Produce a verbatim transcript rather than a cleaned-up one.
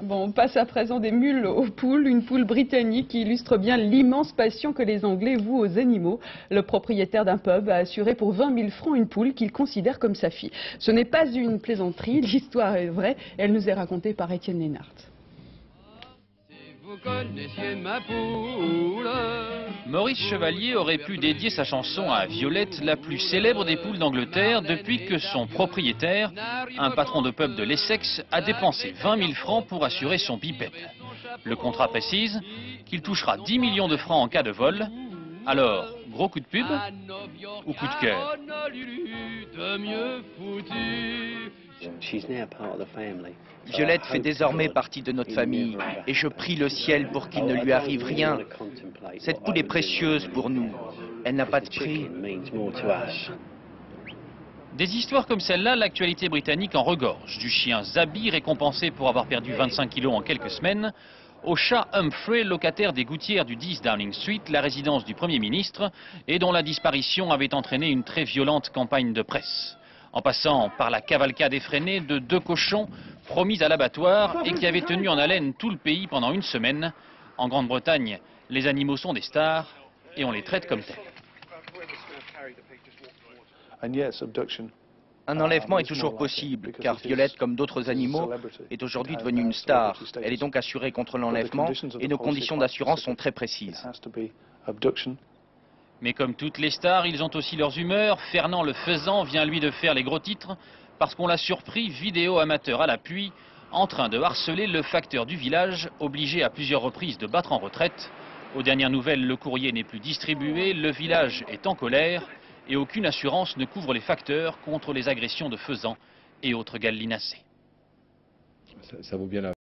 Bon, on passe à présent des mules aux poules, une poule britannique qui illustre bien l'immense passion que les Anglais vouent aux animaux. Le propriétaire d'un pub a assuré pour vingt mille francs une poule qu'il considère comme sa fille. Ce n'est pas une plaisanterie, l'histoire est vraie et elle nous est racontée par Étienne Lénart. Vous connaissiez ma poule. Maurice Chevalier aurait pu dédier sa chanson à Violette, la plus célèbre des poules d'Angleterre, depuis que son propriétaire, un patron de pub de l'Essex, a dépensé vingt mille francs pour assurer son bipède. Le contrat précise qu'il touchera dix millions de francs en cas de vol. Alors, gros coup de pub ou coup de cœur? Violette fait désormais partie de notre famille et je prie le ciel pour qu'il ne lui arrive rien. Cette poule est précieuse pour nous. Elle n'a pas de prix. Des histoires comme celle-là, l'actualité britannique en regorge. Du chien Zabi, récompensé pour avoir perdu vingt-cinq kilos en quelques semaines, au chat Humphrey, locataire des gouttières du dix Downing Street, la résidence du Premier ministre, et dont la disparition avait entraîné une très violente campagne de presse. En passant par la cavalcade effrénée de deux cochons promis à l'abattoir et qui avaient tenu en haleine tout le pays pendant une semaine. En Grande-Bretagne, les animaux sont des stars et on les traite comme tels. Un enlèvement est toujours possible, car Violette, comme d'autres animaux, est aujourd'hui devenue une star. Elle est donc assurée contre l'enlèvement et nos conditions d'assurance sont très précises. Mais comme toutes les stars, ils ont aussi leurs humeurs. Fernand le Faisan vient lui de faire les gros titres parce qu'on l'a surpris, vidéo amateur à l'appui, en train de harceler le facteur du village, obligé à plusieurs reprises de battre en retraite. Aux dernières nouvelles, le courrier n'est plus distribué, le village est en colère et aucune assurance ne couvre les facteurs contre les agressions de faisans et autres gallinacés. Ça, ça vaut bien la